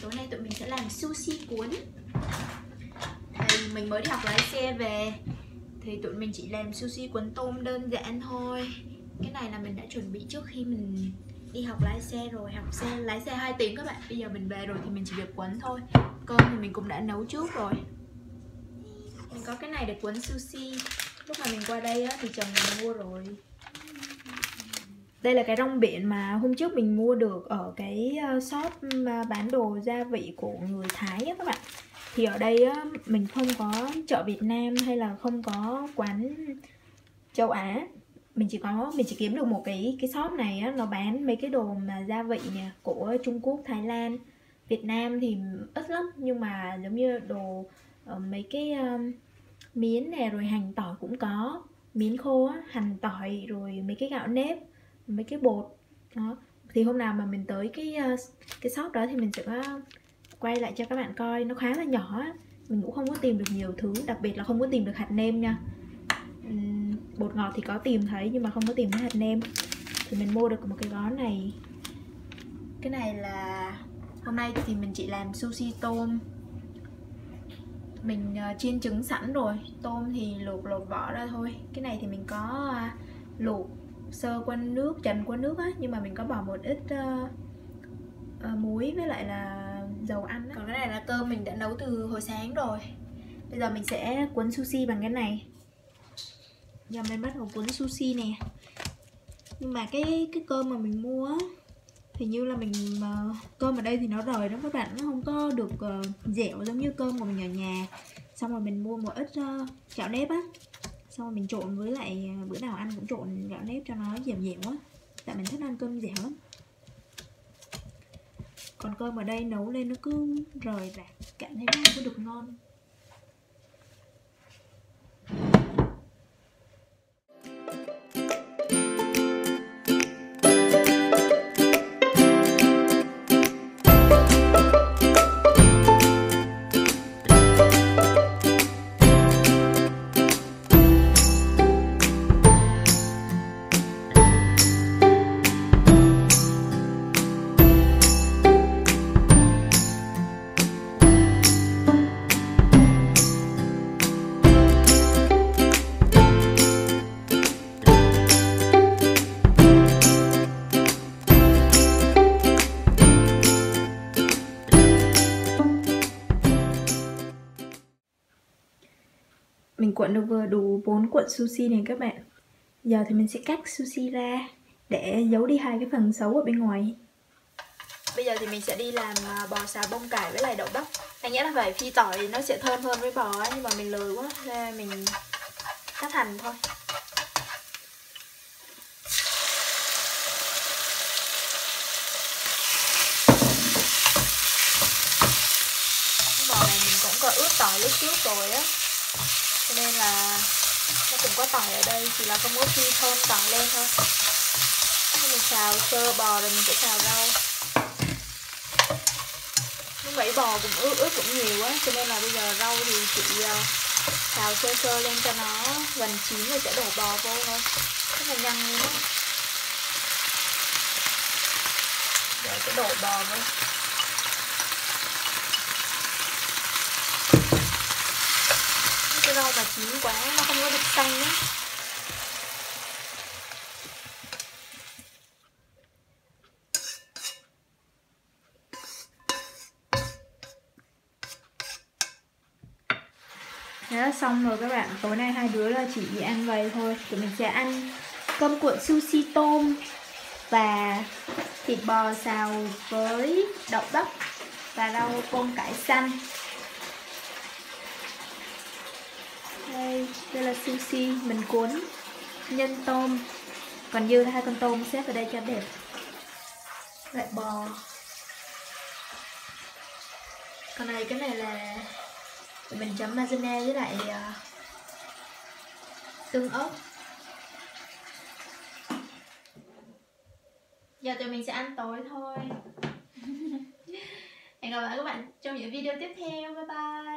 tối nay tụi mình sẽ làm sushi cuốn. Thì mình mới đi học lái xe về thì tụi mình chỉ làm sushi cuốn tôm đơn giản thôi. Cái này là mình đã chuẩn bị trước khi mình đi học lái xe rồi. Học xe lái xe 2 tiếng các bạn. Bây giờ mình về rồi thì mình chỉ việc cuốn thôi. Cơm thì mình cũng đã nấu trước rồi. Mình có cái này để cuốn sushi. Lúc mà mình qua đây á, thì chồng mình mua rồi. Đây là cái rong biển mà hôm trước mình mua được ở cái shop bán đồ gia vị của người Thái á các bạn. Thì ở đây á, mình không có chợ Việt Nam hay là không có quán châu Á. Mình chỉ kiếm được một cái shop này á, nó bán mấy cái đồ mà gia vị nè của Trung Quốc, Thái Lan. Việt Nam thì ít lắm, nhưng mà giống như đồ mấy cái miến nè, rồi hành tỏi cũng có, miến khô á, hành tỏi, rồi mấy cái gạo nếp, mấy cái bột đó. Thì hôm nào mà mình tới cái shop đó thì mình sẽ quay lại cho các bạn coi. Nó khá là nhỏ á, mình cũng không có tìm được nhiều thứ, đặc biệt là không có tìm được hạt nêm nha. Bột ngọt thì có tìm thấy nhưng mà không có tìm thấy hạt nêm. Thì mình mua được một cái gói này. Cái này là hôm nay thì mình chỉ làm sushi tôm. Mình chiên trứng sẵn rồi. Tôm thì luộc lột vỏ ra thôi. Cái này thì mình có luộc sơ qua nước, trần qua nước á, nhưng mà mình có bỏ một ít muối với lại là dầu ăn á. Còn cái này là cơm mình đã nấu từ hồi sáng rồi. Bây giờ mình sẽ cuốn sushi bằng cái này. Giờ mình bắt đầu cuốn sushi nè. Nhưng mà cái cơm mà mình mua á, hình như là cơm ở đây thì nó rời đó các bạn, nó không có được dẻo giống như cơm của mình ở nhà. Xong rồi mình mua một ít gạo nếp á, xong rồi mình trộn với lại bữa nào ăn cũng trộn gạo nếp cho nó dẻo dẻo á, tại mình thích ăn cơm dẻo lắm. Còn cơm ở đây nấu lên nó cứ rời rạc, cảm thấy nó không có được ngon. Mình cuộn được vừa đủ 4 cuộn sushi này các bạn. Giờ thì mình sẽ cắt sushi ra để giấu đi hai cái phần xấu ở bên ngoài. Bây giờ thì mình sẽ đi làm bò xào bông cải với lại đậu bắp. Anh nghĩ là phải phi tỏi thì nó sẽ thơm hơn với bò ấy, nhưng mà mình lười quá nên mình cắt hành thôi. Cái bò này mình cũng có ướp tỏi lúc trước rồi á, cho nên là nó cũng có tỏi ở đây, chỉ là không có phi thơm tỏi lên thôi. Mình xào sơ bò rồi mình sẽ xào rau. Lúc nãy bò cũng ướp cũng nhiều quá, cho nên là bây giờ rau thì chỉ xào sơ sơ lên cho nó gần chín rồi sẽ đổ bò vô thôi. Rất là nhanh luôn á. Rồi sẽ đổ bò vô. Cái rau mà chín quá nó không có được xanh á. Thế là xong rồi các bạn. Tối nay hai đứa là chỉ ăn vậy thôi. Tụi mình sẽ ăn cơm cuộn sushi tôm và thịt bò xào với đậu bắp và rau bông cải xanh. Đây là sushi mình cuốn nhân tôm, còn dư là 2 con tôm xếp vào đây cho đẹp. Lại bò. Còn này cái này là mình chấm maizena với lại tương ớt. Giờ tụi mình sẽ ăn tối thôi. Hẹn gặp lại các bạn trong những video tiếp theo. Bye bye.